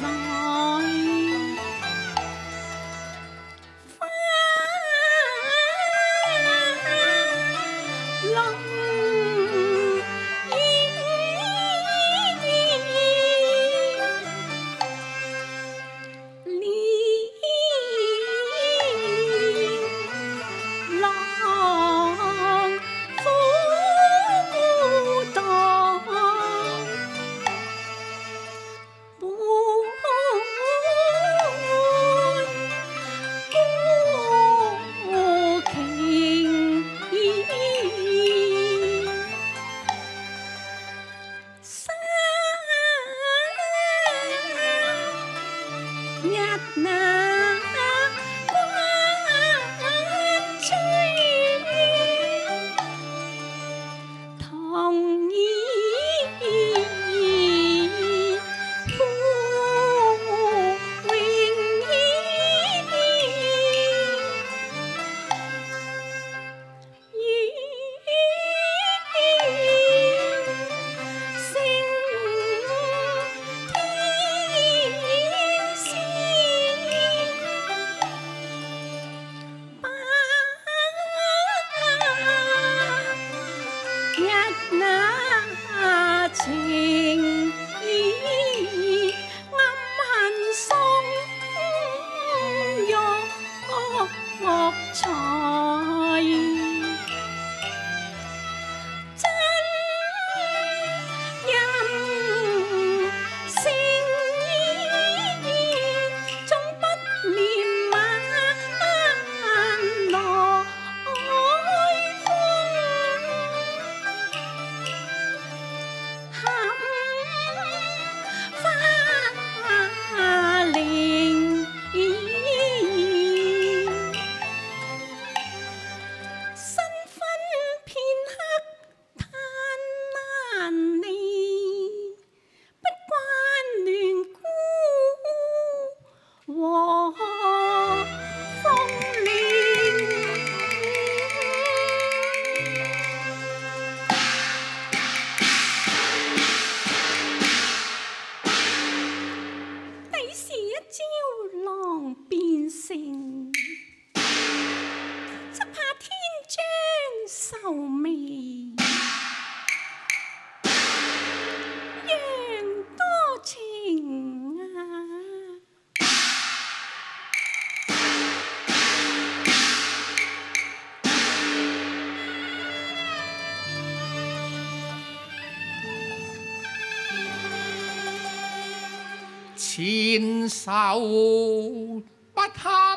千手不堪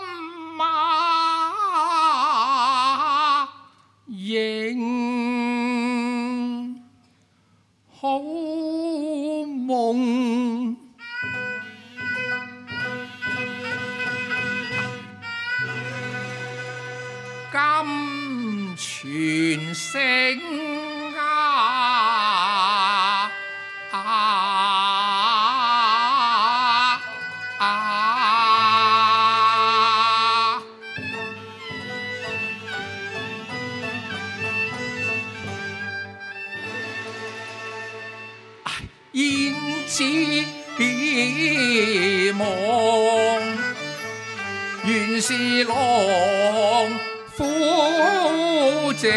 马迎好夢，今全城燕子望，原是狼虎症，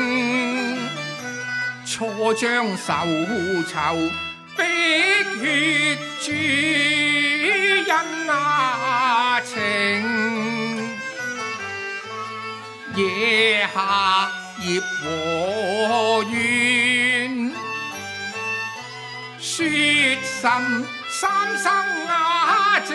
錯將仇仇逼血主恩情，野下葉和怨。雪神三生正，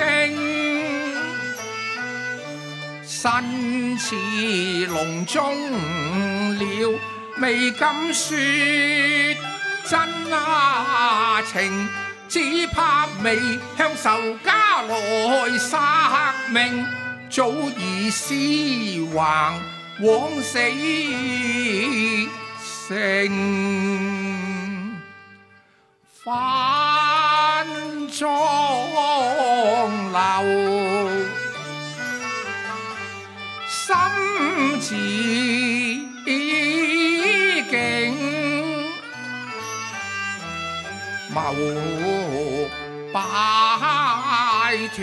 身似籠中鳥，未敢說真情，只怕未向仇家來殺命，早已屍橫枉死城。翻莊樓，心自勁，謀霸脱，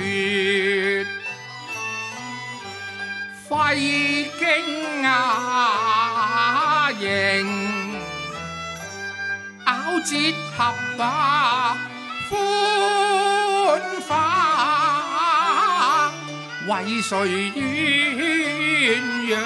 費經雅形，咬折合啊歡化，為誰鴛鴦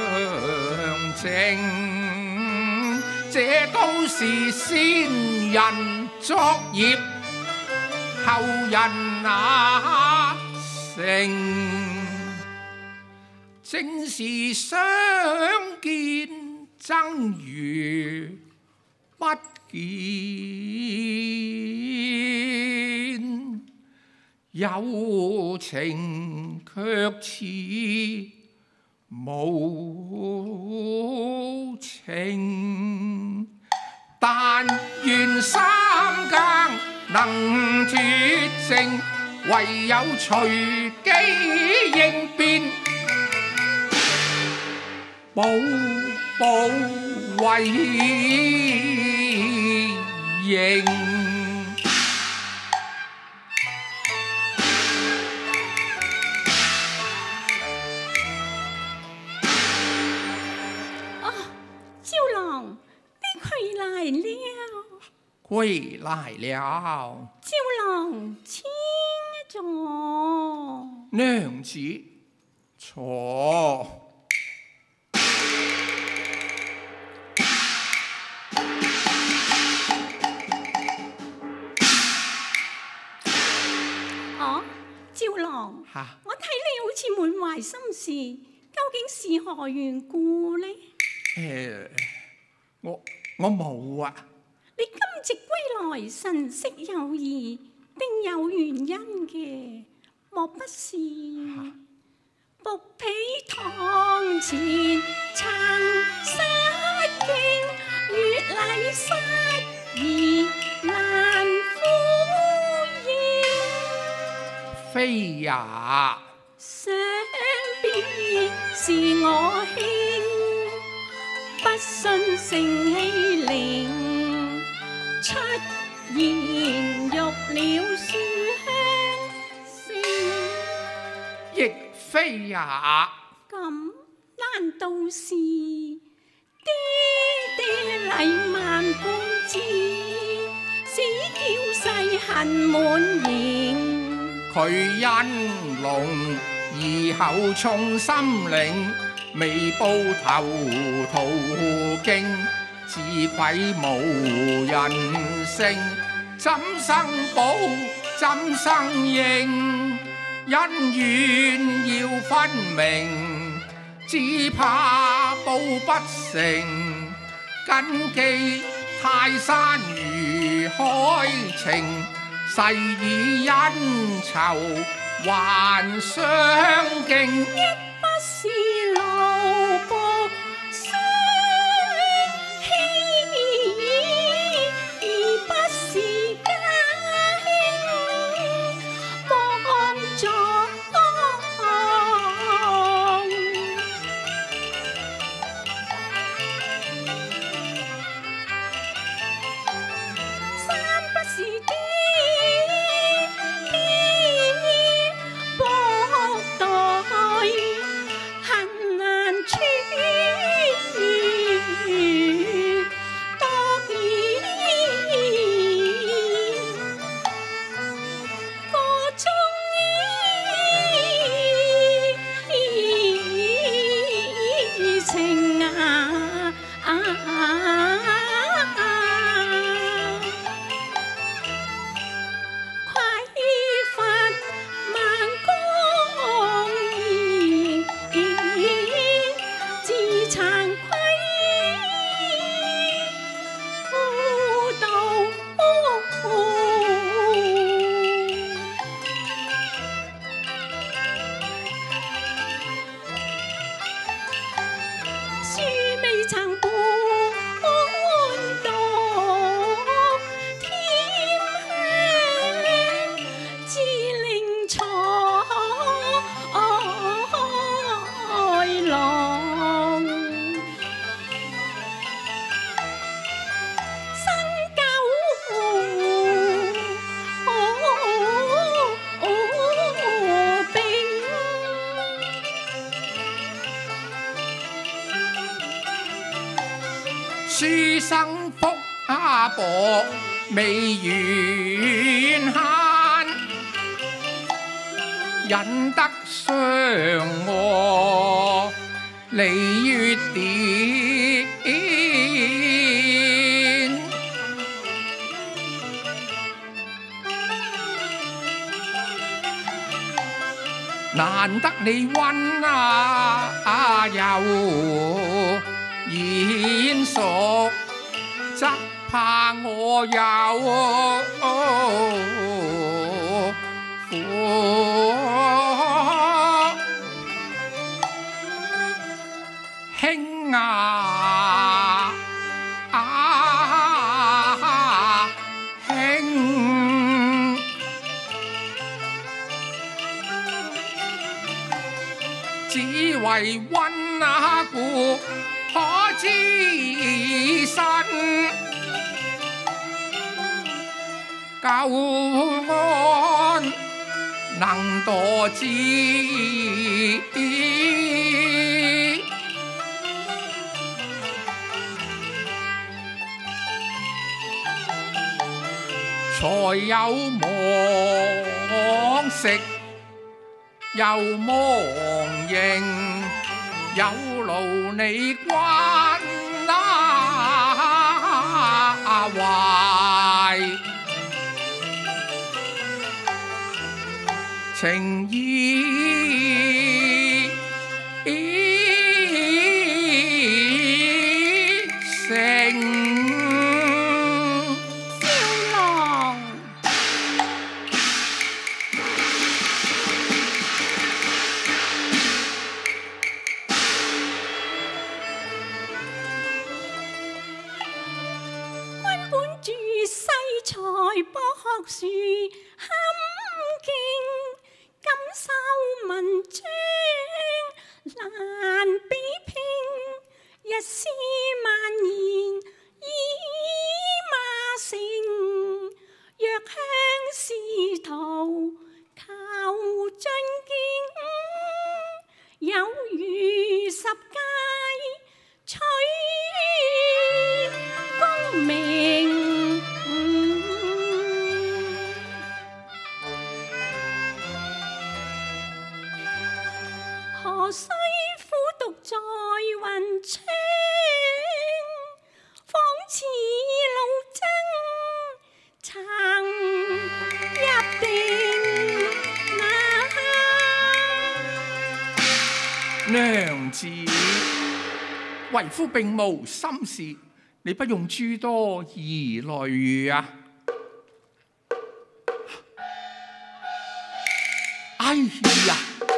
情？這都是先人作業，後人那成。正是相見爭如不見，有情卻似無情。但願三更能脱淨，唯有隨機應變，步步為營。歸來了， 趙郎請坐。 娘子坐。 趙郎，我睇你好似滿懷心事，究竟是何緣故呢？ 我冇啊。 你今夕歸來，神色有異，定有原因嘅，莫不是伏彼堂前曾失敬，越禮失儀難呼應。 非也， 想必是我兄，不信成欺凌，出言辱了書香聲， 亦非也。 咁難道是爹爹禮萬般知，使嬌世恨滿盈？ 佢因聾而後重心領，未報投途徑，自愧無人性。怎生報怎生應，恩怨要分明，只怕報不成，謹記泰山如海情，誓以恩仇還相敬。 一不是奴僕相欺，而不是家兄幫助。三不是爹薄待，恨難書生福薄未完限，引得嫦娥離月殿。難得你溫柔賢淑，則怕我有兄啊兄，只為溫故可知身，舊安能墮之。才有忘食，又忘形，有勞你關懷，情意誠。 博學樹堪敬，感受文章難比拼，一詩萬言已馬成，若向仕途求進境，有如十界取功名。何須苦讀在雲窗，仿似老僧曾入定娘子，為夫並無心事，你不用諸多疑慮啊！哎呀！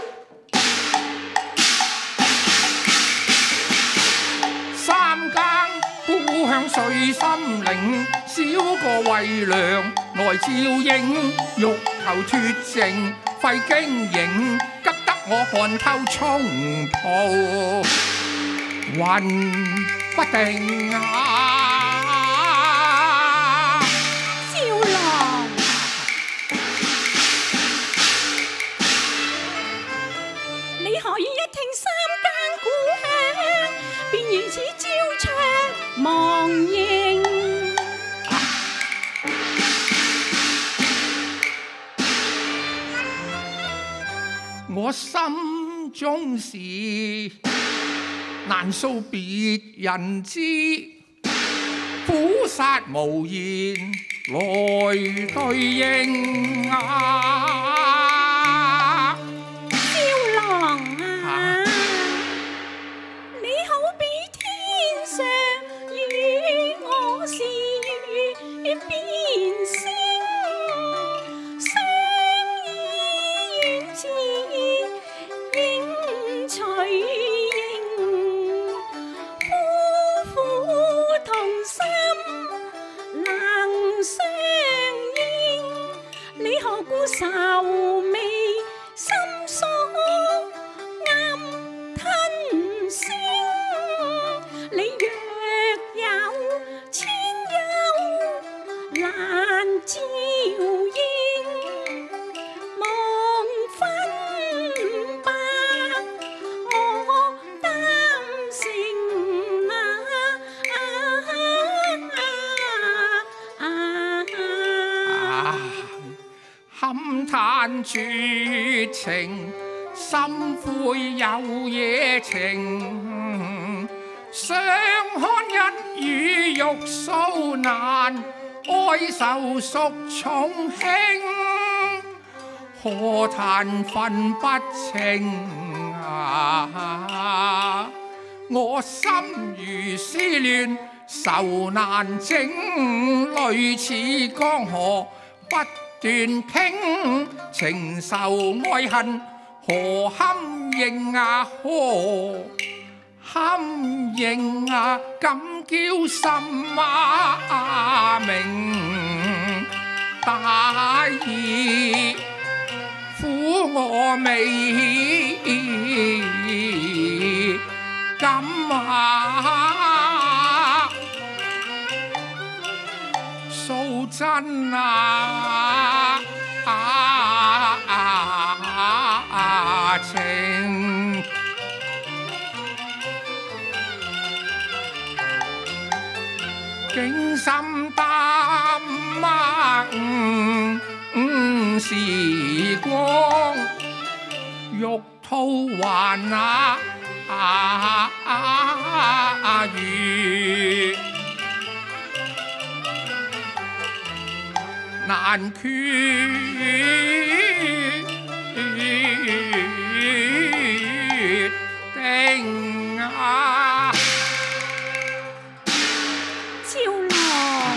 故鄉水心靈，少個為娘來照應，欲求脫情費經營，急得我汗透衝袍魂不定啊！ 少郎，你可以一聽三間故鄉，便如此招出忘形。 我心中事難訴別人知，苦殺無言來對應啊！ 少郎啊，你好比天上與我是月變星，相依遠似影隨形，夫婦同心能相應，你何故愁眉深鎖暗吞聲？你若有千憂難照應，望分難絕情，心灰有野情。相看一語欲訴難，哀愁屬重輕。何談分不清啊！我心如絲亂，愁難整，淚似江河不斷傾。情仇愛恨何堪認啊？何堪認啊？敢叫心明？大義苦我未敢啊！訴真啊情，驚心淡時光，欲吐還餘，難決定啊！ 趙郎，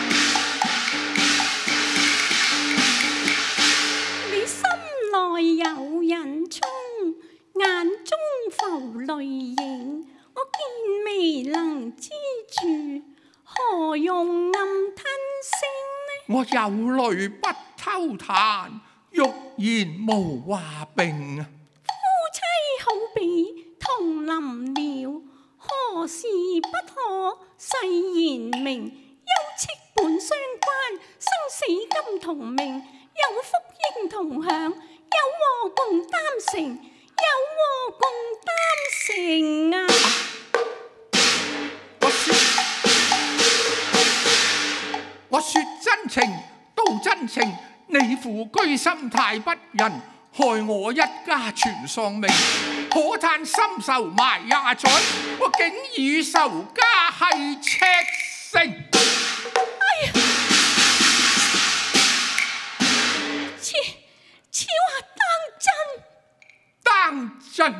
你心內有人衝，眼中浮淚影，我見未能知住，何用暗吞聲呢？ 我有淚不偷彈，欲言無話並。 夫妻好比同林鳥，何時不可誓言明？休戚本相關，生死今同命，有福應同享，有禍共擔成，有禍共擔成啊！ 我說真情，道真情，你父居心太不仁，害我一家全喪命。可嘆深仇埋也在，我竟與仇家係赤誠。 哎呀！超下當真。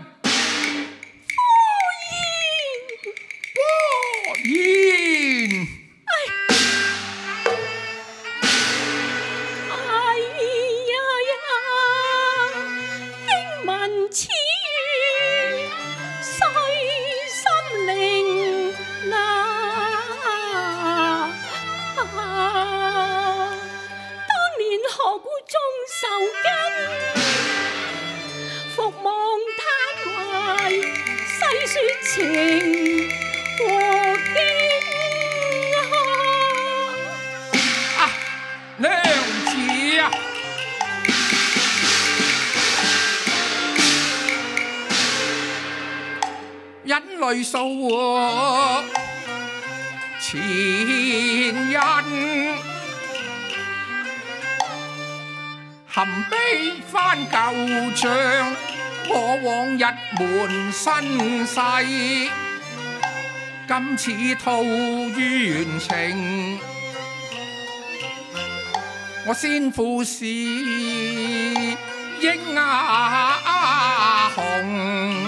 夫言。 此語細心領納，當年何故種仇根？復望攤懷，細説情和經娘子啊！引淚訴前人，含悲翻舊帳，我往日滿身世，今次吐冤情，我先父是英雄。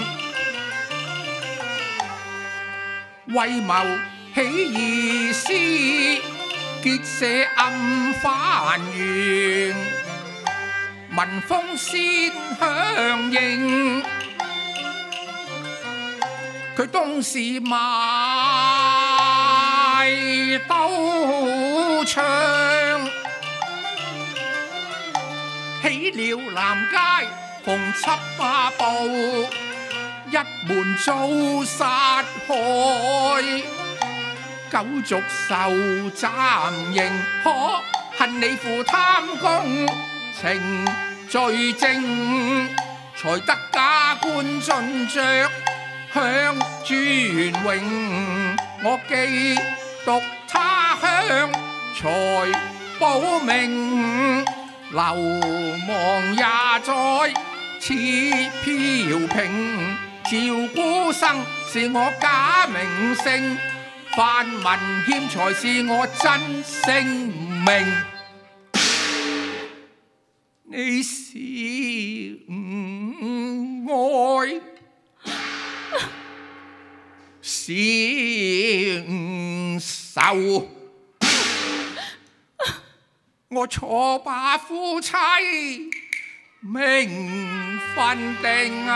為謀起義師，結社暗翻緣，民風先響應，佢當時賣刀槍，起了南街逢七八步。一門遭殺害，九族受斬刑，可恨你父貪功情罪證，才得加官進爵享尊榮。我既獨他鄉才保命， 流亡也在此飄萍。趙孤生是我假名姓，范文謙才是我真姓名。你是愛，是仇，我錯把夫妻名分定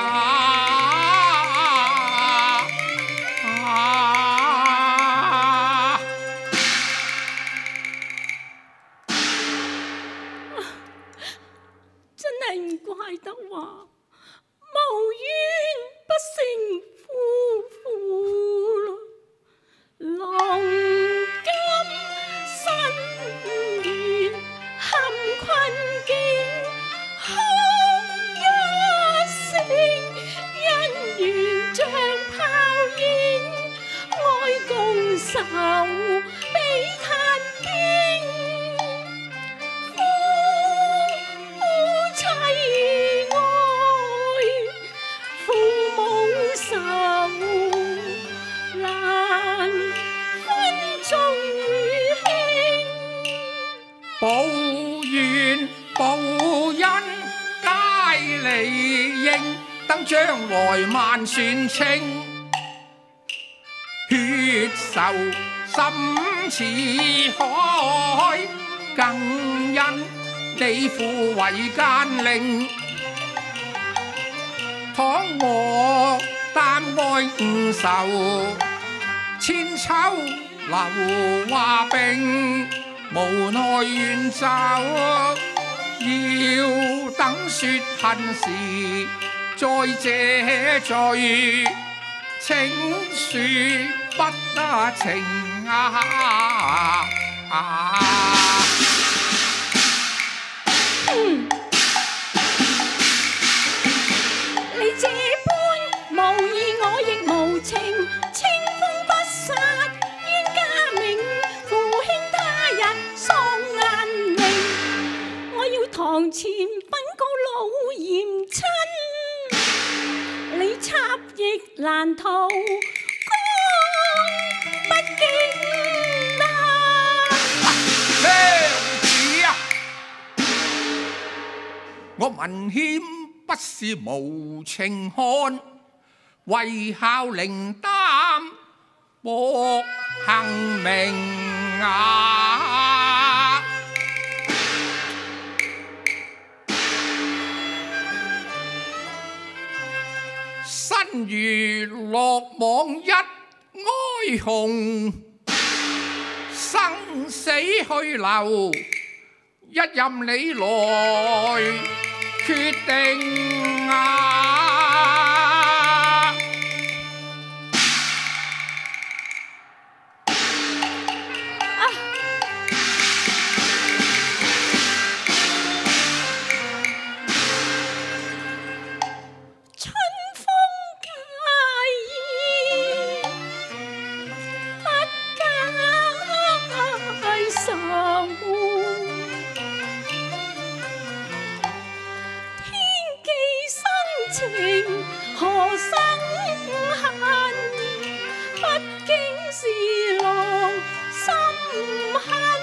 真係唔怪得話無冤不成夫婦啦。郎今身緣陷困境，哭一聲，姻緣像泡影，愛共愁比炭冰。夫妻愛，父母仇，難分重與輕。 報怨報恩皆理應，等將來萬算清。血仇深似海，更因你父為奸佞。倘我擔愛誤仇，千秋流華冰，無奈遠走。要等雪恨時再這罪，請恕不得情你這般無義我亦無情，清風不殺冤家名，父兄他日喪眼明。我要堂前稟告老嚴親，你插翼難逃干不經啊！ 娘子啊！我文謙不是無情漢，為孝靈擔薄幸名啊！身如落網一哀鴻，生死去留一任你來決定啊！ 春風介意，不解愁。天記生情何生恨？畢竟是郎心狠，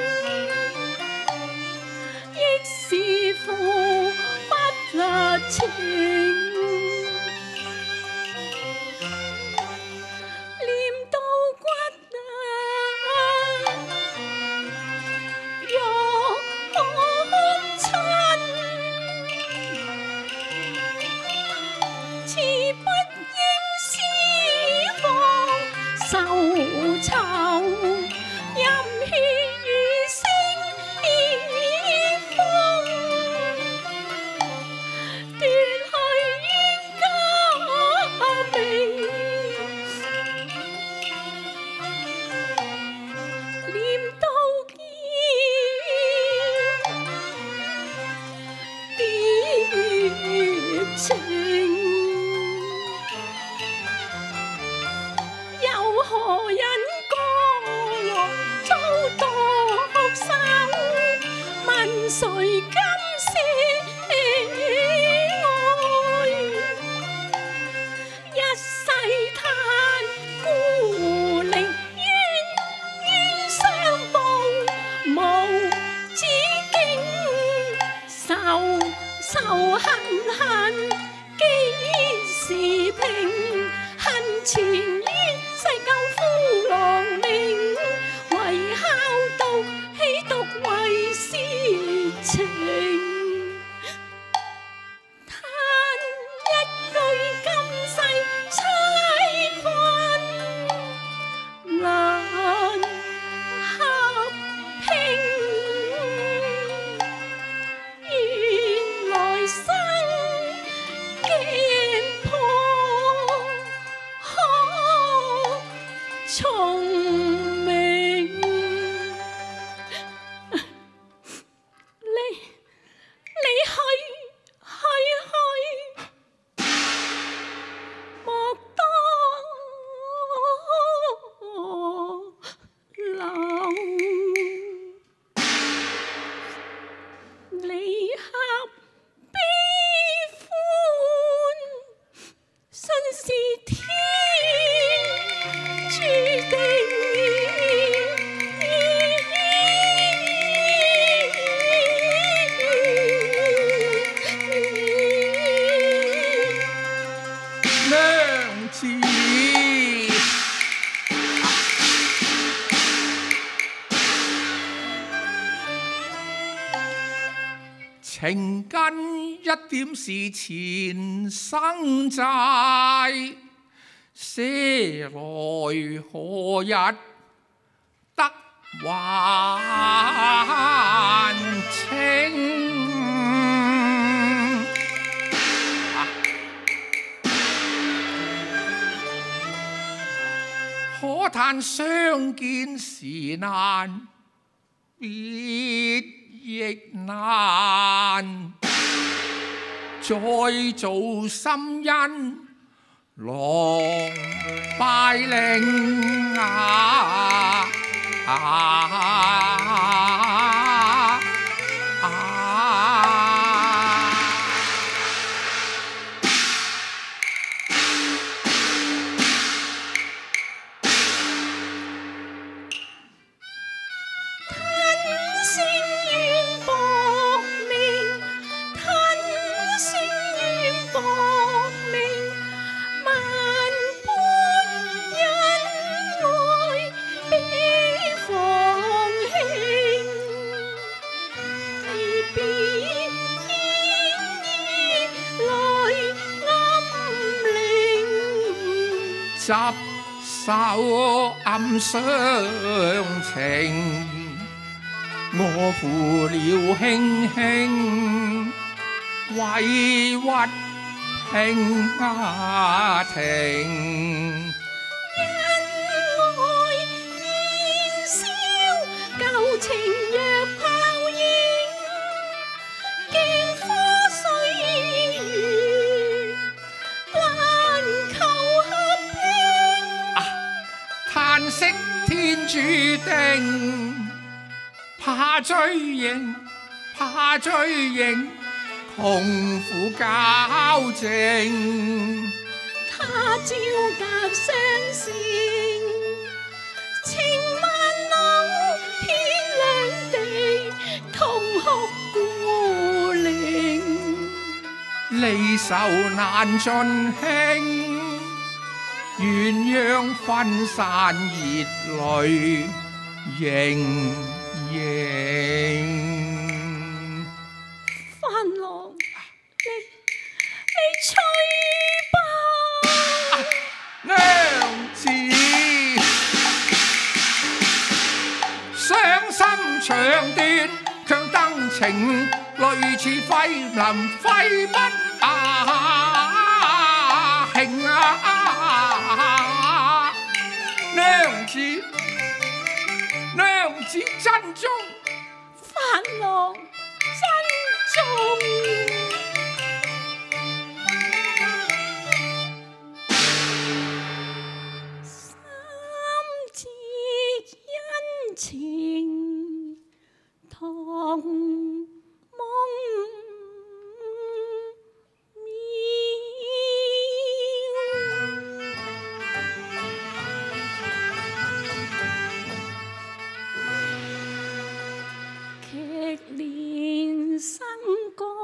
亦是父不勒情。念到骨欲哭親，詞不應思放愁愁，任血雨聲風，斷去恨幾時平？恨纏於世救夫郎命，為孝道豈獨為私情？嘆一句今世凄困，難合拼。原來生驚破可從明。你去，莫多留。離合悲歡，信是天注定。 娘子，情根一點是前生債，些來何日得還清？可嘆相見時難，別亦難。再造心因，郎拜令啊！執手暗相情，我負了輕輕，委屈拼停。 因愛燃燒舊情若泡影，鏡花歲月難求合拼。 嘆息天注定，怕追認，怕追認，痛苦交正。 他朝隔雙線，情萬縷遍兩地，痛哭孤零。 離愁難盡興，鴛鴦分散熱淚盈盈。 番郎，你吹吧。 娘子，傷心腸斷，卻登情，類似揮林揮不興娘子珍重， 番郎珍重。情同夢妙，劇連生歌。